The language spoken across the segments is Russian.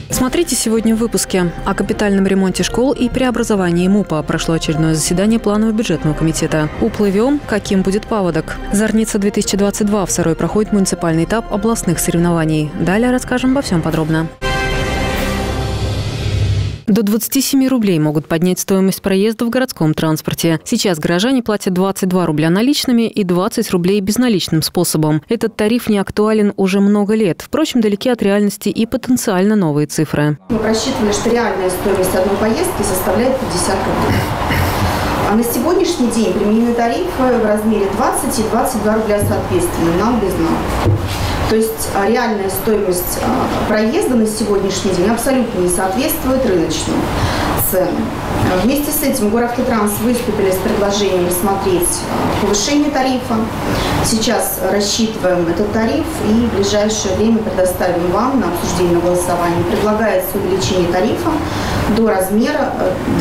Смотрите сегодня в выпуске. О капитальном ремонте школ и преобразовании МУПа прошло очередное заседание планового бюджетного комитета. Уплывем, каким будет паводок. Зорница-2022 в Сарой проходит муниципальный этап областных соревнований. Далее расскажем обо всем подробно. До 27 рублей могут поднять стоимость проезда в городском транспорте. Сейчас горожане платят 22 рубля наличными и 20 рублей безналичным способом. Этот тариф не актуален уже много лет. Впрочем, далеки от реальности и потенциально новые цифры. Мы рассчитывали, что реальная стоимость одной поездки составляет 50 рублей. А на сегодняшний день применены тарифы в размере 20 и 22 рубля соответственно, нам без нам. То есть реальная стоимость проезда на сегодняшний день абсолютно не соответствует рыночным ценам. Вместе с этим Горавтотранс выступили с предложением рассмотреть повышение тарифа. Сейчас рассчитываем этот тариф и в ближайшее время предоставим вам на обсуждение, на голосование. Предлагается увеличение тарифа до размера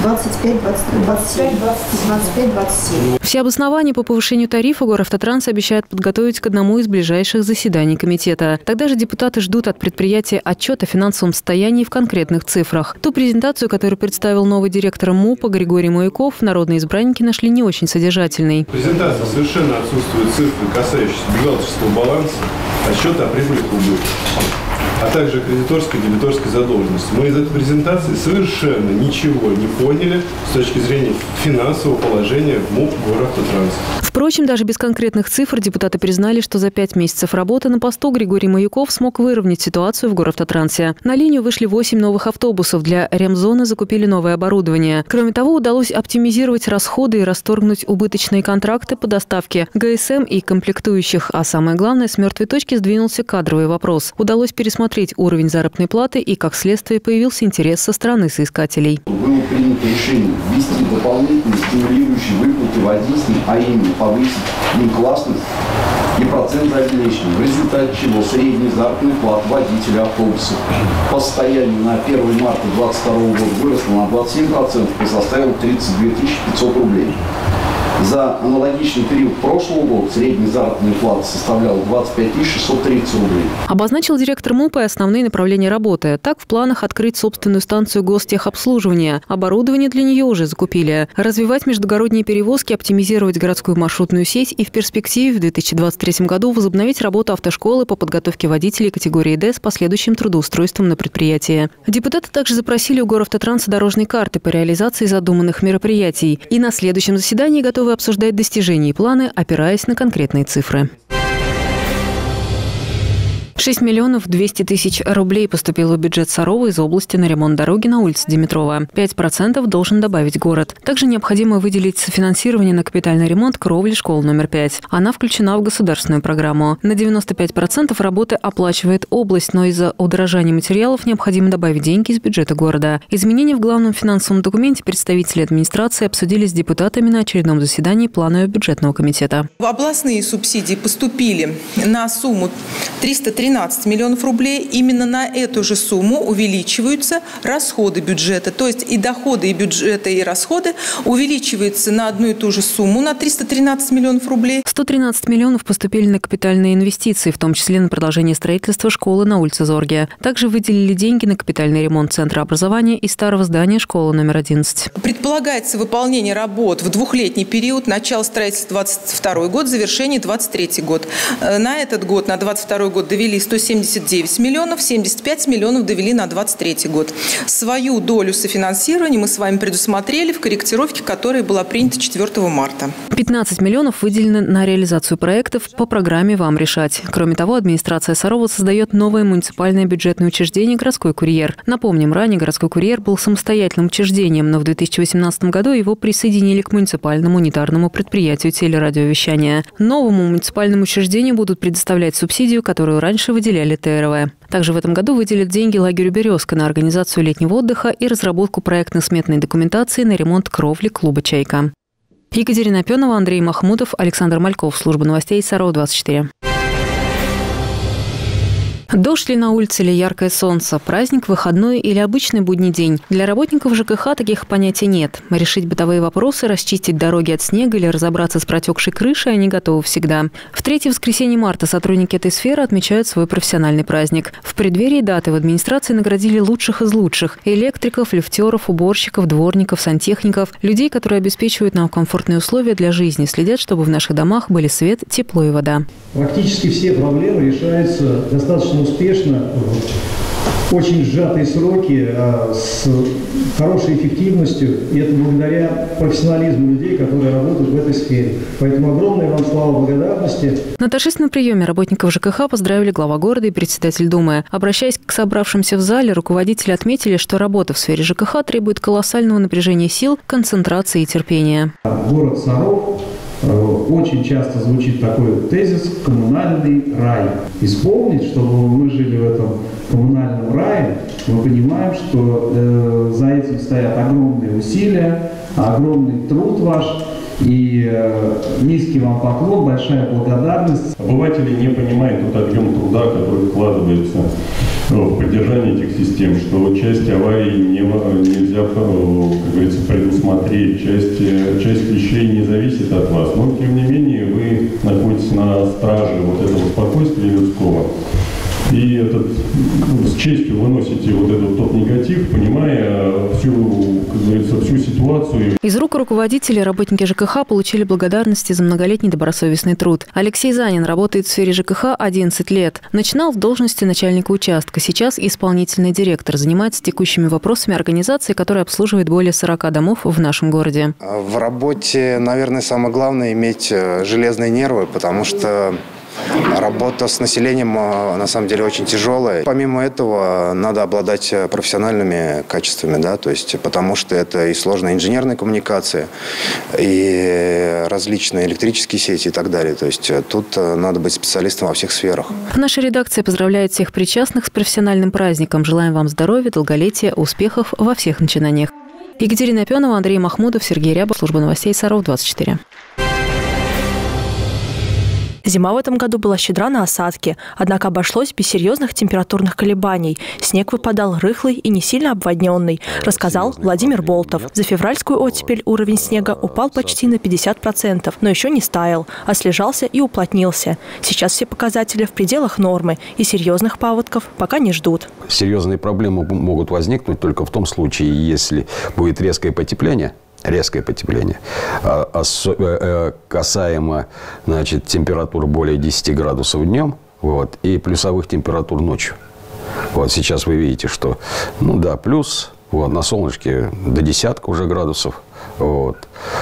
25-27. Все обоснования по повышению тарифа Горавтотранс обещает подготовить к одному из ближайших заседаний комитета. Тогда же депутаты ждут от предприятия отчет о финансовом состоянии в конкретных цифрах. Ту презентацию, которую представил новый директор МУПа Григорий Маяков, народные избранники нашли не очень содержательной. В презентации совершенно отсутствуют цифры, касающиеся бухгалтерского баланса, отчета о прибылях и убытках, а также кредиторской и дебиторской задолженности. Мы из этой презентации совершенно ничего не поняли с точки зрения финансового положения в МУП Горавтотранс. Впрочем, даже без конкретных цифр депутаты признали, что за 5 месяцев работы на посту Григорий Маяков смог выровнять ситуацию в Горавтотрансе. На линию вышли 8 новых автобусов, для ремзоны закупили новое оборудование. Кроме того, удалось оптимизировать расходы и расторгнуть убыточные контракты по доставке ГСМ и комплектующих. А самое главное, с мертвой точки сдвинулся кадровый вопрос. Удалось пересмотреть уровень заработной платы и, как следствие, появился интерес со стороны соискателей. Было принято решение ввести дополнительные стимулирующие выплаты водителям, а именно повысить им классность и процент обеспечения, в результате чего средняя заработная плата водителя автобусов по состоянию на 1 марта 2022 года выросла на 27% и составила 32 500 рублей. За аналогичный период прошлого года средняя заработная плата составляла 25 630 рублей. Обозначил директор МУПа основные направления работы. Так, в планах открыть собственную станцию гостехобслуживания. Оборудование для нее уже закупили. Развивать междугородние перевозки, оптимизировать городскую маршрутную сеть и в перспективе в 2023 году возобновить работу автошколы по подготовке водителей категории D с последующим трудоустройством на предприятии. Депутаты также запросили у Горавтотранса дорожные карты по реализации задуманных мероприятий. И на следующем заседании готовы обсуждать достижения и планы, опираясь на конкретные цифры. 6 миллионов 200 тысяч рублей поступило в бюджет Сарова из области на ремонт дороги на улице Димитрова. 5% должен добавить город. Также необходимо выделить софинансирование на капитальный ремонт кровли школы номер 5. Она включена в государственную программу. На 95% работы оплачивает область, но из-за удорожания материалов необходимо добавить деньги из бюджета города. Изменения в главном финансовом документе представители администрации обсудили с депутатами на очередном заседании планового бюджетного комитета. Областные субсидии поступили на сумму 313 миллионов рублей. Именно на эту же сумму увеличиваются расходы бюджета. То есть и доходы, и бюджета, и расходы увеличиваются на одну и ту же сумму, на 313 миллионов рублей. 113 миллионов поступили на капитальные инвестиции, в том числе на продолжение строительства школы на улице Зорге. Также выделили деньги на капитальный ремонт Центра образования и старого здания школы номер 11. Предполагается выполнение работ в двухлетний период, начало строительства 22 год, завершение 23 год. На этот год, на 22 год довели 179 миллионов, 75 миллионов довели на 23 год. Свою долю софинансирования мы с вами предусмотрели в корректировке, которая была принята 4 марта. 15 миллионов выделены на реализацию проектов по программе «Вам решать». Кроме того, администрация Сарова создает новое муниципальное бюджетное учреждение «Городской курьер». Напомним, ранее «Городской курьер» был самостоятельным учреждением, но в 2018 году его присоединили к муниципальному унитарному предприятию телерадиовещания. Новому муниципальному учреждению будут предоставлять субсидию, которую раньше выделяли ТРВ. Также в этом году выделят деньги лагерю «Березка» на организацию летнего отдыха и разработку проектно-сметной документации на ремонт кровли клуба «Чайка». Екатерина Пенова, Андрей Махмутов, Александр Мальков. Служба новостей Сарова 24. Дождь ли на улице или яркое солнце, праздник, выходной или обычный будний день. Для работников ЖКХ таких понятий нет. Решить бытовые вопросы, расчистить дороги от снега или разобраться с протекшей крышей они готовы всегда. В третье воскресенье марта сотрудники этой сферы отмечают свой профессиональный праздник. В преддверии даты в администрации наградили лучших из лучших – электриков, лифтеров, уборщиков, дворников, сантехников, людей, которые обеспечивают нам комфортные условия для жизни, следят, чтобы в наших домах были свет, тепло и вода. Практически все проблемы решаются достаточно успешно, в очень сжатые сроки, с хорошей эффективностью. И это благодаря профессионализму людей, которые работают в этой сфере. Поэтому огромное вам слава, благодарности. На торжественном приеме работников ЖКХ поздравили глава города и председатель Думы. Обращаясь к собравшимся в зале, руководители отметили, что работа в сфере ЖКХ требует колоссального напряжения сил, концентрации и терпения. Город Саров. Очень часто звучит такой тезис «коммунальный рай». Исполнить, чтобы мы жили в этом коммунальном рае, мы понимаем, что за этим стоят огромные усилия, огромный труд ваш. И низкий вам поклон, большая благодарность. Обыватели не понимают тот объем труда, который вкладывается в поддержание этих систем, что часть аварий нельзя, как говорится, предусмотреть, часть вещей не зависит от вас. Но, тем не менее, вы находитесь на страже вот этого спокойствия людского. И с честью выносите вот этот тот негатив, понимая всю, как говорится, всю ситуацию. Из рук руководителей работники ЖКХ получили благодарности за многолетний добросовестный труд. Алексей Занин работает в сфере ЖКХ 11 лет. Начинал в должности начальника участка. Сейчас исполнительный директор. Занимается текущими вопросами организации, которая обслуживает более 40 домов в нашем городе. В работе, наверное, самое главное – иметь железные нервы, потому что работа с населением, на самом деле, очень тяжелая. Помимо этого, надо обладать профессиональными качествами, да, то есть, потому что это и сложная инженерная коммуникация, и различные электрические сети и так далее. То есть, тут надо быть специалистом во всех сферах. Наша редакция поздравляет всех причастных с профессиональным праздником. Желаем вам здоровья, долголетия, успехов во всех начинаниях. Екатерина Пенова, Андрей Махмудов, Сергей Рябов, служба новостей Саров 24. Зима в этом году была щедра на осадки, однако обошлось без серьезных температурных колебаний. Снег выпадал рыхлый и не сильно обводненный, рассказал Владимир Болтов. За февральскую оттепель уровень снега упал почти на 50%, но еще не стаял, а слежался и уплотнился. Сейчас все показатели в пределах нормы, и серьезных паводков пока не ждут. Серьезные проблемы могут возникнуть только в том случае, если будет резкое потепление, касаемо, значит, температур более 10 градусов днем, вот, и плюсовых температур ночью. Вот сейчас вы видите, что, плюс, вот, на солнышке до десятка уже градусов, вот,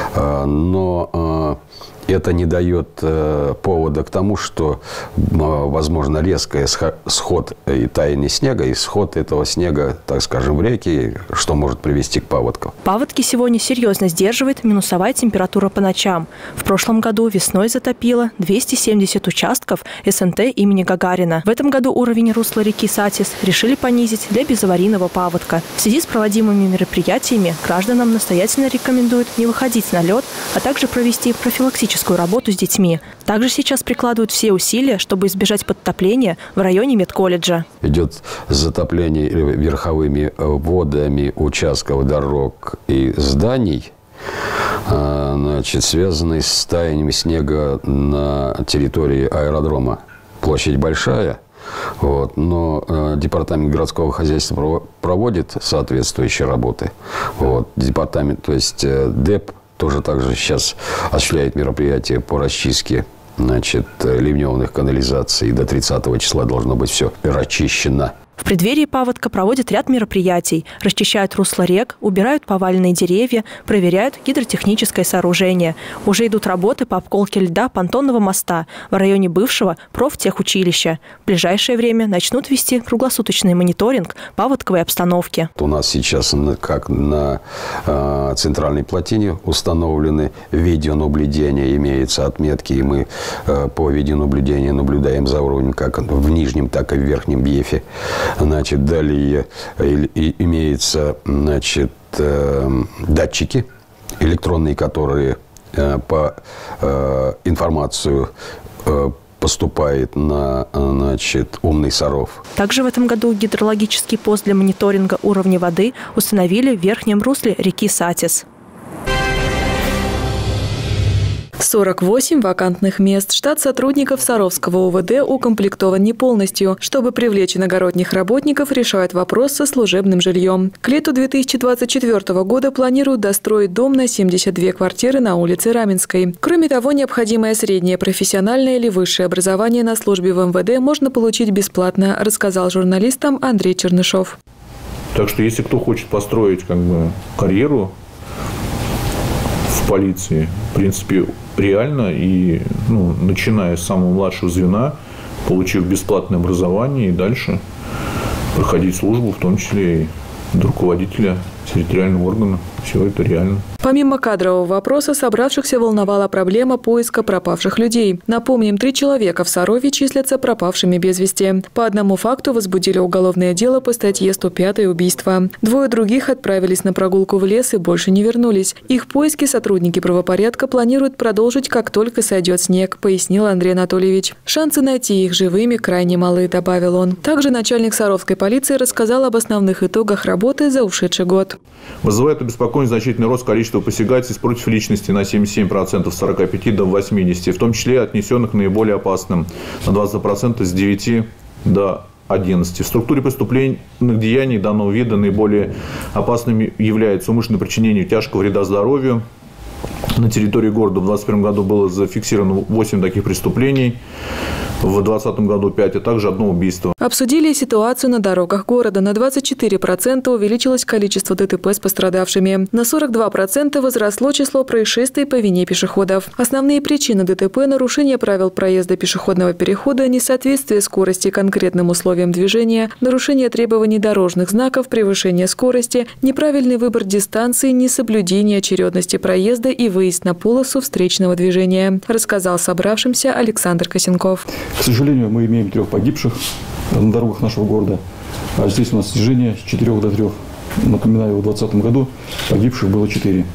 но это не дает повода к тому, что возможно резкий сход и таяние снега, и сход этого снега, так скажем, в реки, что может привести к паводкам. Паводки сегодня серьезно сдерживает минусовая температура по ночам. В прошлом году весной затопило 270 участков СНТ имени Гагарина. В этом году уровень русла реки Сатис решили понизить для безаварийного паводка. В связи с проводимыми мероприятиями гражданам настоятельно рекомендуют не выходить на лед, а также провести профилактическую работу с детьми. Также сейчас прикладывают все усилия, чтобы избежать подтопления в районе медколледжа. Идет затопление верховыми водами участков дорог и зданий, связанные с таянием снега на территории аэродрома. Площадь большая. Вот, но департамент городского хозяйства проводит соответствующие работы. Вот, департамент, то есть ДЭП, тоже также сейчас осуществляет мероприятия по расчистке, ливневых канализаций. До 30 числа должно быть все расчищено. В преддверии паводка проводят ряд мероприятий. Расчищают русла рек, убирают поваленные деревья, проверяют гидротехническое сооружение. Уже идут работы по обколке льда понтонного моста в районе бывшего профтехучилища. В ближайшее время начнут вести круглосуточный мониторинг паводковой обстановки. У нас сейчас, как на центральной плотине, установлены видеонаблюдения, имеются отметки, и мы по видеонаблюдению наблюдаем за уровнем как в нижнем, так и в верхнем БИЭФе. Далее имеются, датчики электронные, которые по информацию поступает на, «Умный Саров». Также в этом году гидрологический пост для мониторинга уровня воды установили в верхнем русле реки Сатис. 48 вакантных мест. Штат сотрудников Саровского УВД укомплектован не полностью. Чтобы привлечь иногородних работников, решают вопрос со служебным жильем. К лету 2024 года планируют достроить дом на 72 квартиры на улице Раменской. Кроме того, необходимое среднее профессиональное или высшее образование на службе в МВД можно получить бесплатно, рассказал журналистам Андрей Чернышов. Так что если кто хочет построить карьеру в полиции, в принципе, реально и начиная с самого младшего звена, получив бесплатное образование и дальше проходить службу, в том числе и до руководителя территориального органа. Все это реально. Помимо кадрового вопроса, собравшихся волновала проблема поиска пропавших людей. Напомним, 3 человека в Сарове числятся пропавшими без вести. По одному факту возбудили уголовное дело по статье 105 «Убийство». 2 других отправились на прогулку в лес и больше не вернулись. Их поиски сотрудники правопорядка планируют продолжить, как только сойдет снег, пояснил Андрей Анатольевич. Шансы найти их живыми крайне малы, добавил он. Также начальник Саровской полиции рассказал об основных итогах работы за ушедший год. Вызывает обеспокоенность значительный рост количества посягательств против личности на 77%, с 45 до 80%, в том числе отнесенных наиболее опасным, на 20% с 9 до 11. В структуре преступлений деяний данного вида наиболее опасными является умышленное причинение тяжкого вреда здоровью. На территории города в 2021 году было зафиксировано 8 таких преступлений, в 2020 году 5, а также 1 убийство. Обсудили ситуацию на дорогах города. На 24% увеличилось количество ДТП с пострадавшими. На 42% возросло число происшествий по вине пешеходов. Основные причины ДТП – нарушение правил проезда пешеходного перехода, несоответствие скорости конкретным условиям движения, нарушение требований дорожных знаков, превышение скорости, неправильный выбор дистанции, несоблюдение очередности проезда и выезд на полосу встречного движения, рассказал собравшимся Александр Косенков. К сожалению, мы имеем 3 погибших на дорогах нашего города. А здесь у нас снижение с 4 до 3. Напоминаю, в 2020 году погибших было 4.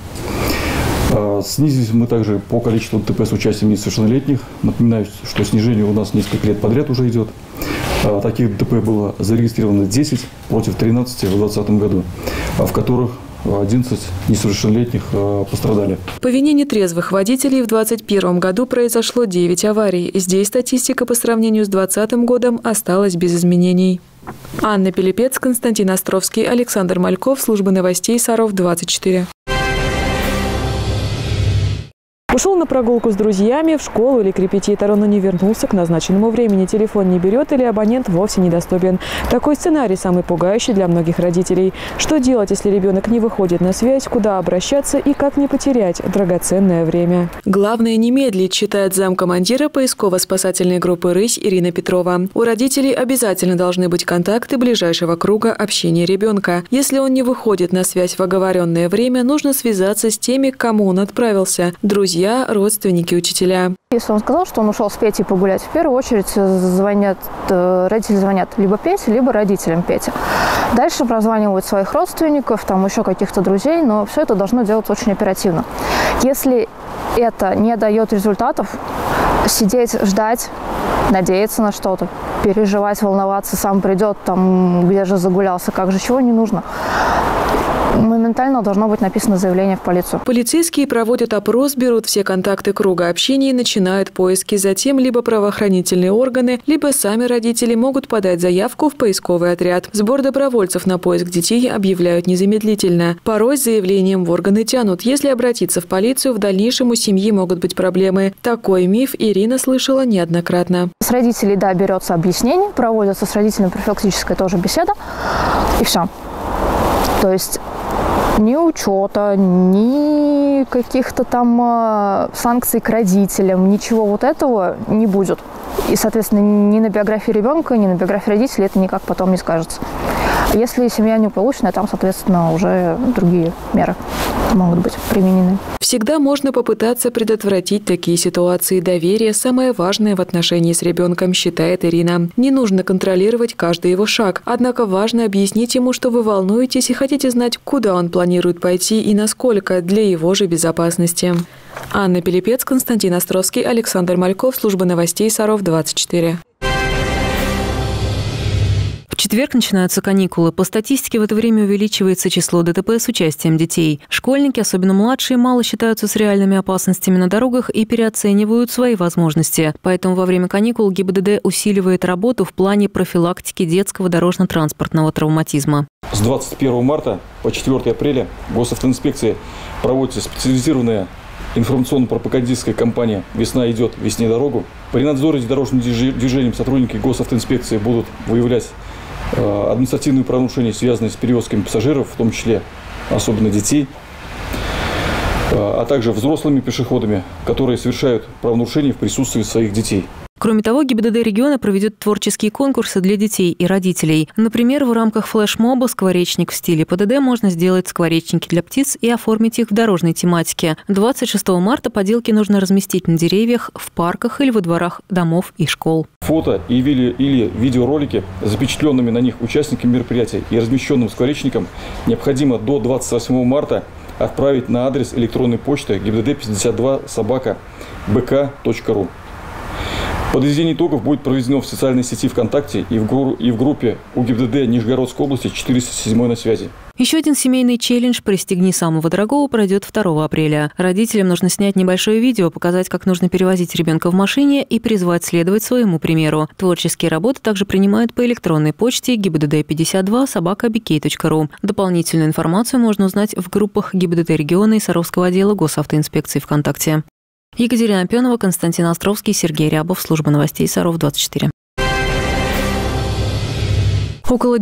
Снизились мы также по количеству ДТП с участием несовершеннолетних. Напоминаю, что снижение у нас несколько лет подряд уже идет. Таких ДТП было зарегистрировано 10 против 13 в 2020 году, в которых 11 несовершеннолетних пострадали. По вине нетрезвых водителей в 2021 году произошло 9 аварий. Здесь статистика по сравнению с 2020 годом осталась без изменений. Анна Пилипец, Константин Островский, Александр Мальков, служба новостей Саров 24. Ушел на прогулку с друзьями, в школу или к репетитору, но не вернулся к назначенному времени. Телефон не берет или абонент вовсе недоступен. Такой сценарий самый пугающий для многих родителей. Что делать, если ребенок не выходит на связь, куда обращаться и как не потерять драгоценное время? Главное не медлить, считает замкомандира поисково-спасательной группы «Рысь» Ирина Петрова. У родителей обязательно должны быть контакты ближайшего круга общения ребенка. Если он не выходит на связь в оговоренное время, нужно связаться с теми, к кому он отправился – друзья, родственники, учителя. Если он сказал, что он ушел с Петей погулять, в первую очередь родители звонят либо Пете, либо родителям Пети. Дальше прозванивают своих родственников, там еще каких-то друзей, но все это должно делаться очень оперативно. Если это не дает результатов, сидеть, ждать, надеяться на что-то, переживать, волноваться, сам придет, там, где же загулялся, как же, чего не нужно. Моментально должно быть написано заявление в полицию. Полицейские проводят опрос, берут все контакты круга общения и начинают поиски. Затем либо правоохранительные органы, либо сами родители могут подать заявку в поисковый отряд. Сбор добровольцев на поиск детей объявляют незамедлительно. Порой с заявлением в органы тянут. Если обратиться в полицию, в дальнейшем у семьи могут быть проблемы. Такой миф Ирина слышала неоднократно. С родителей, да, берется объяснение, проводится с родителями профилактическая тоже беседа, и все. То есть ни учета, ни каких-то там санкций к родителям, ничего вот этого не будет. И, соответственно, ни на биографии ребенка, ни на биографии родителей это никак потом не скажется. Если семья неполучная, там, соответственно, уже другие меры могут быть применены. В Всегда можно попытаться предотвратить такие ситуации. Доверие – самое важное в отношении с ребенком, считает Ирина. Не нужно контролировать каждый его шаг. Однако важно объяснить ему, что вы волнуетесь и хотите знать, куда он планирует пойти и насколько для его же безопасности. Анна Пилипец, Константин Островский, Александр Мальков, служба новостей Саров 24. В четверг начинаются каникулы. По статистике, в это время увеличивается число ДТП с участием детей. Школьники, особенно младшие, мало считаются с реальными опасностями на дорогах и переоценивают свои возможности. Поэтому во время каникул ГИБДД усиливает работу в плане профилактики детского дорожно-транспортного травматизма. С 21 марта по 4 апреля госавтоинспекции проводится специализированная информационно-пропагандистская кампания «Весна идет, весне дорогу». При надзоре за дорожным движением сотрудники госавтоинспекции будут выявлять административные правонарушения, связанные с перевозками пассажиров, в том числе особенно детей, а также взрослыми пешеходами, которые совершают правонарушения в присутствии своих детей. Кроме того, ГИБДД региона проведет творческие конкурсы для детей и родителей. Например, в рамках флешмоба «Скворечник в стиле ПДД» можно сделать скворечники для птиц и оформить их в дорожной тематике. 26 марта поделки нужно разместить на деревьях, в парках или во дворах домов и школ. Фото или видеоролики, запечатленными на них участниками мероприятия и размещенным скворечником, необходимо до 28 марта отправить на адрес электронной почты gibdd52@bk.ru. Подведение итогов будет проведено в социальной сети ВКонтакте и в группе УГИБДД Нижегородской области 407 на связи. Еще один семейный челлендж «Пристегни самого дорогого» пройдет 2 апреля. Родителям нужно снять небольшое видео, показать, как нужно перевозить ребенка в машине и призвать следовать своему примеру. Творческие работы также принимают по электронной почте gibdd52@bk.ru. Дополнительную информацию можно узнать в группах ГИБДД региона и Саровского отдела госавтоинспекции ВКонтакте. Екатерина Опенова, Константин Островский, Сергей Рябов, служба новостей Саров 24. Около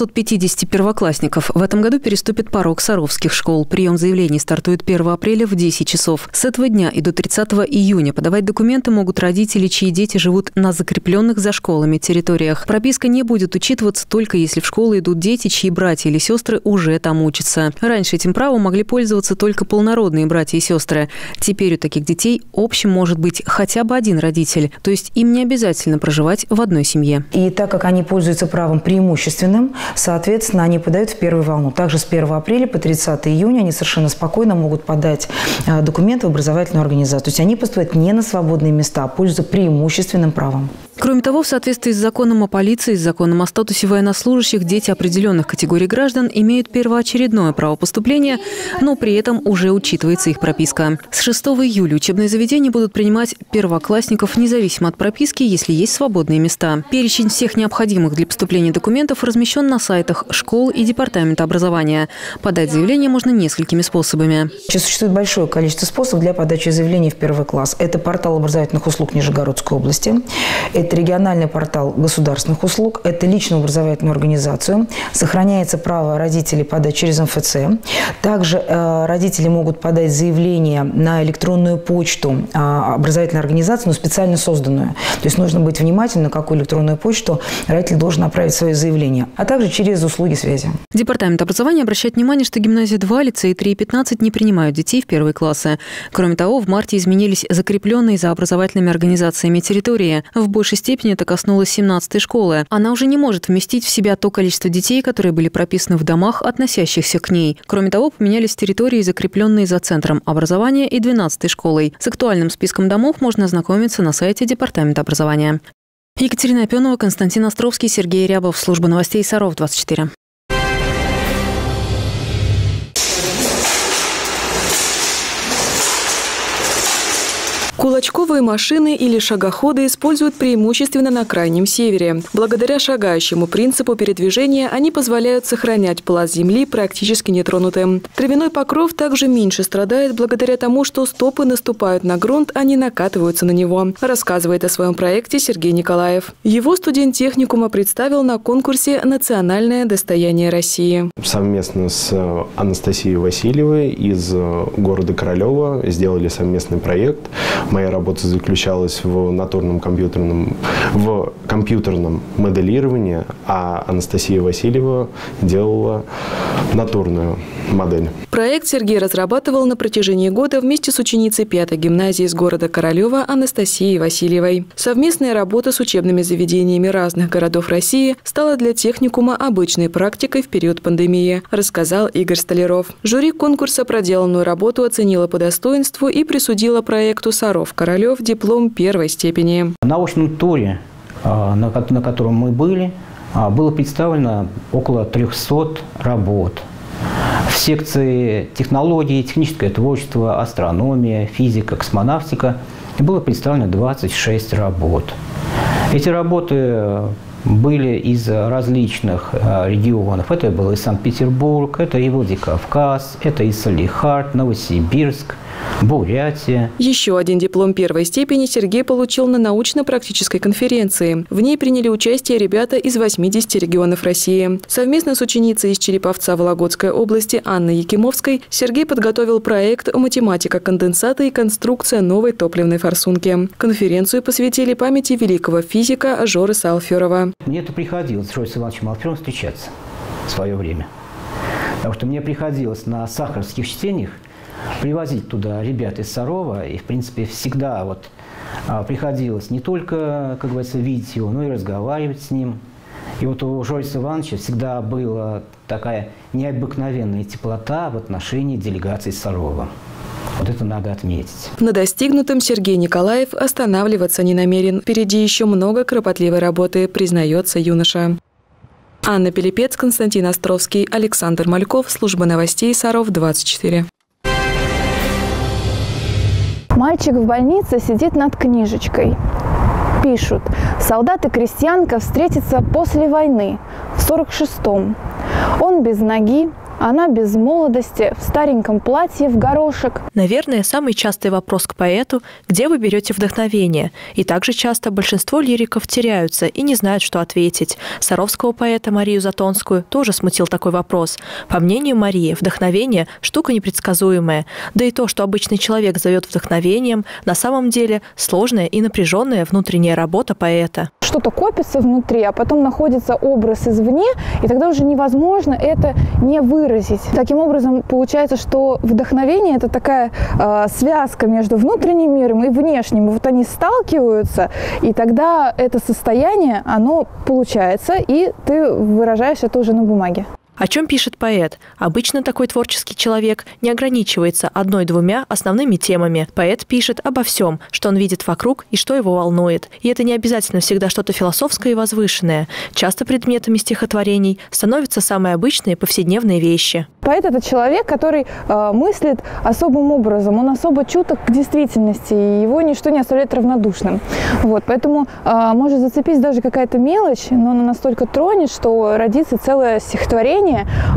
950 первоклассников в этом году переступит порог саровских школ. Прием заявлений стартует 1 апреля в 10 часов. С этого дня и до 30 июня подавать документы могут родители, чьи дети живут на закрепленных за школами территориях. Прописка не будет учитываться только если в школу идут дети, чьи братья или сестры уже там учатся. Раньше этим правом могли пользоваться только полнородные братья и сестры. Теперь у таких детей общим может быть хотя бы один родитель, то есть им не обязательно проживать в одной семье. И так как они пользуются правом преимущественным, соответственно, они подают в первую волну. Также с 1 апреля по 30 июня они совершенно спокойно могут подать документы в образовательную организацию. То есть они поступают не на свободные места, а пользуются преимущественным правом. Кроме того, в соответствии с законом о полиции, с законом о статусе военнослужащих, дети определенных категорий граждан имеют первоочередное право поступления, но при этом уже учитывается их прописка. С 6 июля учебные заведения будут принимать первоклассников независимо от прописки, если есть свободные места. Перечень всех необходимых для поступления документов размещен на сайтах школ и департамента образования. Подать заявление можно несколькими способами. Сейчас существует большое количество способов для подачи заявлений в первый класс. Это портал образовательных услуг Нижегородской области, это региональный портал государственных услуг, это личную образовательную организацию. Сохраняется право родителей подать через МФЦ. Также родители могут подать заявление на электронную почту образовательной организации, но специально созданную. То есть нужно быть внимательным, на какую электронную почту родитель должен направить свое заявление, а также через услуги связи. Департамент образования обращает внимание, что гимназия 2, лицей 3 и 15 не принимают детей в первые классы. Кроме того, в марте изменились закрепленные за образовательными организациями территории. В большей степени это коснулось 17-й школы. Она уже не может вместить в себя то количество детей, которые были прописаны в домах, относящихся к ней. Кроме того, поменялись территории, закрепленные за центром образования и 12-й школой. С актуальным списком домов можно ознакомиться на сайте Департамента образования. Екатерина Опенова, Константин Островский, Сергей Рябов, служба новостей Саров 24. Кулачковые машины или шагоходы используют преимущественно на Крайнем Севере. Благодаря шагающему принципу передвижения они позволяют сохранять пласт земли практически нетронутым. Травяной покров также меньше страдает благодаря тому, что стопы наступают на грунт, а не накатываются на него, рассказывает о своем проекте Сергей Николаев. Его студент техникума представил на конкурсе «Национальное достояние России». Совместно с Анастасией Васильевой из города Королева сделали совместный проект. Моя работа заключалась в компьютерном моделировании, а Анастасия Васильева делала натурную модель. Проект Сергей разрабатывал на протяжении года вместе с ученицей 5-й гимназии из города Королева Анастасией Васильевой. Совместная работа с учебными заведениями разных городов России стала для техникума обычной практикой в период пандемии, рассказал Игорь Столяров. Жюри конкурса проделанную работу оценило по достоинству и присудило проекту «Саров-Королев» диплом 1-й степени. На научном туре, на котором мы были, было представлено около 300 работ. В секции технологии, техническое творчество, астрономия, физика, космонавтика было представлено 26 работ. Эти работы были из различных регионов. Это был и Санкт-Петербург, это и Владикавказ, это и Салехард, Новосибирск, Бурятия. Еще один диплом 1-й степени Сергей получил на научно-практической конференции. В ней приняли участие ребята из 80 регионов России. Совместно с ученицей из Череповца Вологодской области Анной Якимовской Сергей подготовил проект «Математика конденсата и конструкция новой топливной форсунки». Конференцию посвятили памяти великого физика Жориса Алферова. Мне это приходилось с Жорисом Ивановичем Алферовым встречаться в свое время. Потому что мне приходилось на сахарских чтениях привозить туда ребят из Сарова, и, в принципе, всегда приходилось не только, как говорится, видеть его, но и разговаривать с ним. И вот у Жориса Ивановича всегда была такая необыкновенная теплота в отношении делегации Сарова. Вот это надо отметить. На достигнутом Сергей Николаев останавливаться не намерен. Впереди еще много кропотливой работы, признается юноша. Анна Пилипец, Константин Островский, Александр Мальков, служба новостей Саров 24. Мальчик в больнице сидит над книжечкой. Пишут: солдат и крестьянка встретятся после войны в 46-м. Он без ноги, она без молодости, в стареньком платье в горошек. Наверное, самый частый вопрос к поэту – где вы берете вдохновение? И также часто большинство лириков теряются и не знают, что ответить. Саровского поэта Марию Затонскую тоже смутил такой вопрос. По мнению Марии, вдохновение – штука непредсказуемая. Да и то, что обычный человек зовет вдохновением, на самом деле сложная и напряженная внутренняя работа поэта. Что-то копится внутри, а потом находится образ извне, и тогда уже невозможно это не выразить. Таким образом, получается, что вдохновение – это такая связка между внутренним миром и внешним. И вот они сталкиваются, и тогда это состояние, оно получается, и ты выражаешь это уже на бумаге. О чем пишет поэт? Обычно такой творческий человек не ограничивается 1-2 основными темами. Поэт пишет обо всем, что он видит вокруг и что его волнует. И это не обязательно всегда что-то философское и возвышенное. Часто предметами стихотворений становятся самые обычные повседневные вещи. Поэт – это человек, который мыслит особым образом, он особо чуток к действительности, и его ничто не оставляет равнодушным. Вот, поэтому может зацепить даже какая-то мелочь, но она настолько тронет, что родится целое стихотворение,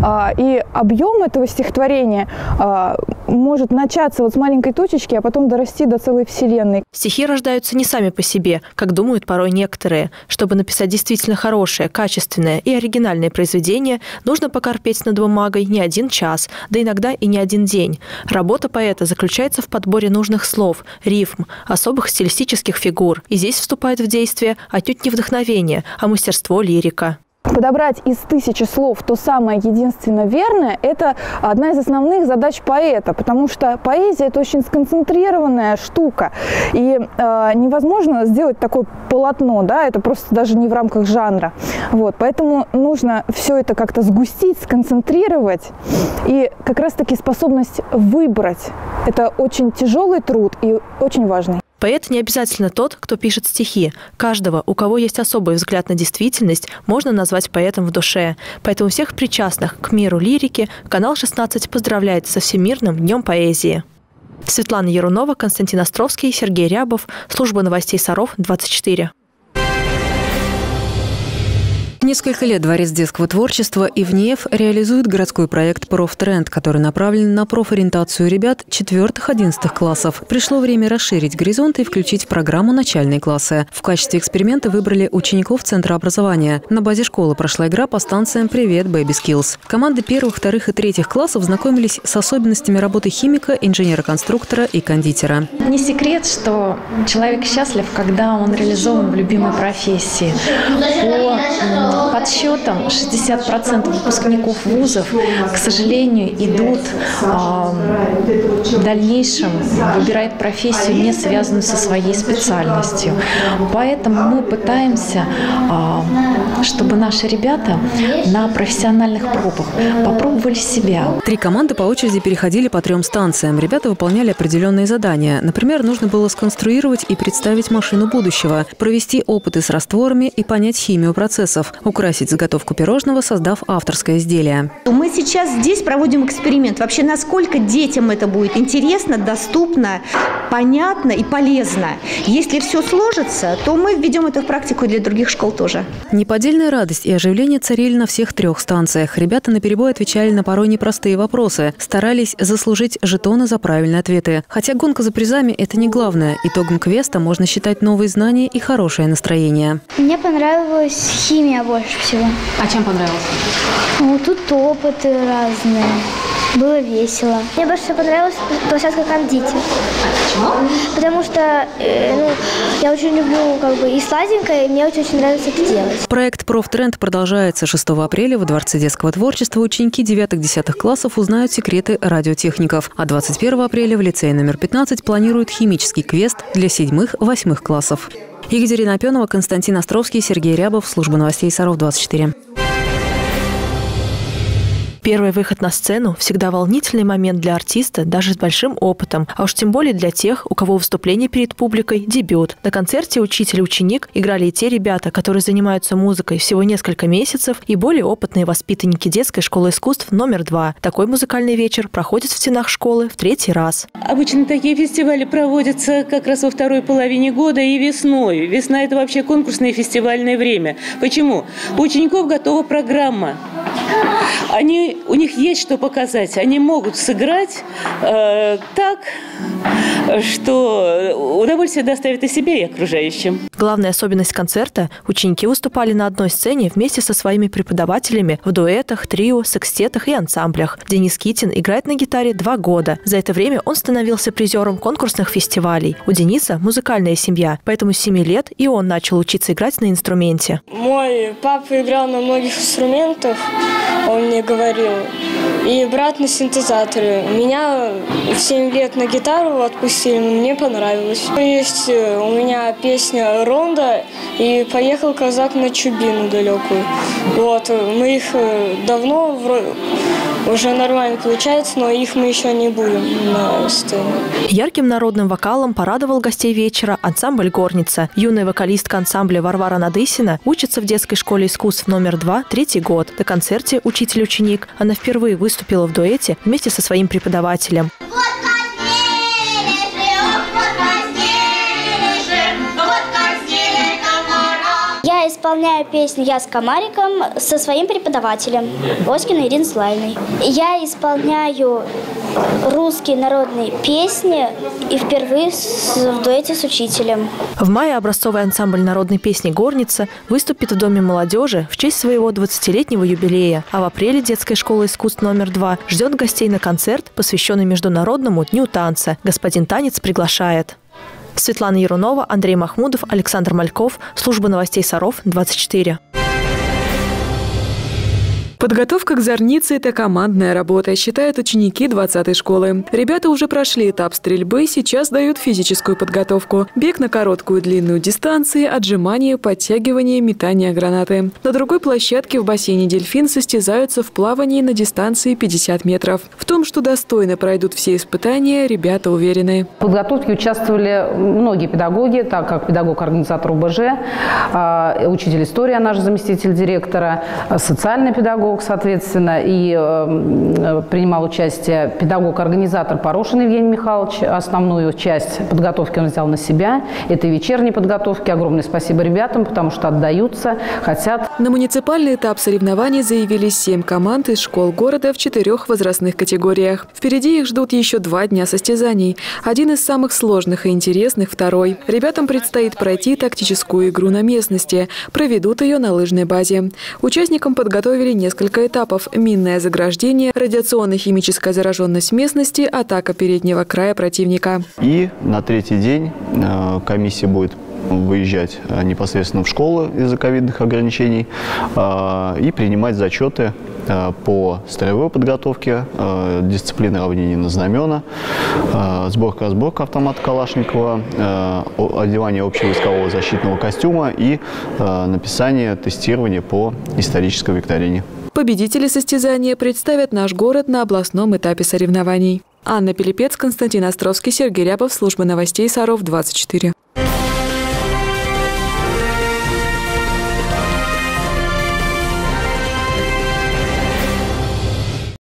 и объем этого стихотворения может начаться вот с маленькой точечки, а потом дорасти до целой вселенной. Стихи рождаются не сами по себе, как думают порой некоторые. Чтобы написать действительно хорошее, качественное и оригинальное произведение, нужно покорпеть над бумагой не 1 час, да иногда и не 1 день. Работа поэта заключается в подборе нужных слов, рифм, особых стилистических фигур. И здесь вступает в действие отнюдь не вдохновение, а мастерство лирика. Подобрать из 1000 слов то самое единственно верное – это одна из основных задач поэта, потому что поэзия – это очень сконцентрированная штука, и невозможно сделать такое полотно, да, это просто даже не в рамках жанра. Вот, поэтому нужно все это как-то сгустить, сконцентрировать, и как раз-таки способность выбрать – это очень тяжелый труд и очень важный. Поэт не обязательно тот, кто пишет стихи. Каждого, у кого есть особый взгляд на действительность, можно назвать поэтом в душе. Поэтому всех причастных к миру лирики канал 16 поздравляет со Всемирным днем поэзии. Светлана Ярунова, Константин Островский, Сергей Рябов, служба новостей Саров 24. Несколько лет Дворец детского творчества «Ивнеев» реализует городской проект «Профтренд», который направлен на профориентацию ребят 4-11 классов. Пришло время расширить горизонты и включить в программу начальные классы. В качестве эксперимента выбрали учеников Центра образования. На базе школы прошла игра по станциям «Привет, Baby Skills». Команды 1, 2 и 3 классов знакомились с особенностями работы химика, инженера-конструктора и кондитера. Не секрет, что человек счастлив, когда он реализован в любимой профессии. По подсчетам 60% выпускников вузов, к сожалению, идут в дальнейшем, выбирают профессию, не связанную со своей специальностью. Поэтому мы пытаемся, чтобы наши ребята на профессиональных пробах попробовали себя. 3 команды по очереди переходили по 3 станциям. Ребята выполняли определенные задания. Например, нужно было сконструировать и представить машину будущего, провести опыты с растворами и понять химию процессов, украсить заготовку пирожного, создав авторское изделие. Мы сейчас здесь проводим эксперимент. Вообще, насколько детям это будет интересно, доступно, понятно и полезно. Если все сложится, то мы введем это в практику и для других школ тоже. Неподдельная радость и оживление царили на всех 3 станциях. Ребята наперебой отвечали на порой непростые вопросы, старались заслужить жетоны за правильные ответы. Хотя гонка за призами – это не главное. Итогом квеста можно считать новые знания и хорошее настроение. Мне понравилась химия больше всего. А чем понравилось? Ну, тут опыты разные. Было весело. Мне больше всего понравилась площадка «Кондитер». Почему? Потому что я очень люблю и сладенькое, и мне очень нравится это делать. Проект «Профтренд» продолжается. 6 апреля во Дворце детского творчества ученики 9-10 классов узнают секреты радиотехников. А 21 апреля в лицее номер 15 планируют химический квест для 7-8 классов. Екатерина Опенова, Константин Островский, Сергей Рябов. Служба новостей Саров-24. Первый выход на сцену – всегда волнительный момент для артиста, даже с большим опытом. А уж тем более для тех, у кого выступление перед публикой – дебют. На концерте «Учитель и ученик» играли и те ребята, которые занимаются музыкой всего несколько месяцев, и более опытные воспитанники детской школы искусств номер 2. Такой музыкальный вечер проходит в стенах школы в 3-й раз. Обычно такие фестивали проводятся как раз во второй половине года и весной. Весна – это вообще конкурсное фестивальное время. Почему? У учеников готова программа. У них есть что показать. Они могут сыграть так, что удовольствие доставит и себе, и окружающим. Главная особенность концерта – ученики выступали на одной сцене вместе со своими преподавателями в дуэтах, трио, секстетах и ансамблях. Денис Китин играет на гитаре 2 года. За это время он становился призером конкурсных фестивалей. У Дениса музыкальная семья, поэтому с 7 лет и он начал учиться играть на инструменте. Мой папа играл на многих инструментах, он мне говорил, и брат на синтезаторе. Меня в 7 лет на гитару отпустили, но мне понравилось. Есть у меня песня «Ронда» и «Поехал казак на чубину далекую». Вот, мы их давно уже нормально получается, но их мы еще не будем на сцене. Ярким народным вокалом порадовал гостей вечера ансамбль «Горница». Юная вокалистка ансамбля Варвара Надысина учится в детской школе искусств номер 2 3-й год. На концерте «Учитель и ученик» она впервые выступила в дуэте вместе со своим преподавателем. Я исполняю песню «Я с комариком» со своим преподавателем Оськиной Ириной Славиной. Я исполняю русские народные песни и впервые в дуэте с учителем. В мае образцовый ансамбль народной песни «Горница» выступит в Доме молодежи в честь своего 20-летнего юбилея. А в апреле детская школа искусств номер 2 ждет гостей на концерт, посвященный Международному дню танца. «Господин танец» приглашает. Светлана Ярунова, Андрей Махмудов, Александр Мальков. Служба новостей Саров-24. Подготовка к зорнице – это командная работа, считают ученики 20-й школы. Ребята уже прошли этап стрельбы, сейчас дают физическую подготовку. Бег на короткую и длинную дистанции, отжимания, подтягивания, метание гранаты. На другой площадке в бассейне «Дельфин» состязаются в плавании на дистанции 50 метров. В том, что достойно пройдут все испытания, ребята уверены. В подготовке участвовали многие педагоги, так как педагог-организатор УБЖ, учитель истории, наш заместитель директора, социальный педагог, соответственно, и принимал участие педагог-организатор Порошин Евгений Михайлович. Основную часть подготовки он взял на себя. Это вечерней подготовки. Огромное спасибо ребятам, потому что отдаются, хотят. На муниципальный этап соревнований заявились 7 команд из школ города в 4 возрастных категориях. Впереди их ждут еще 2 дня состязаний. Один из самых сложных и интересных – второй. Ребятам предстоит пройти тактическую игру на местности. Проведут ее на лыжной базе. Участникам подготовили несколько этапов: минное заграждение, радиационно-химическая зараженность местности, атака переднего края противника. И на 3-й день комиссия будет выезжать непосредственно в школы из-за ковидных ограничений и принимать зачеты по строевой подготовке, дисциплины равнения на знамена, сборка-разборка автомата Калашникова, одевание общевойскового защитного костюма и написание тестирования по исторической викторине. Победители состязания представят наш город на областном этапе соревнований. Анна Пилипец, Константин Островский, Сергей Рябов, служба новостей Саров 24.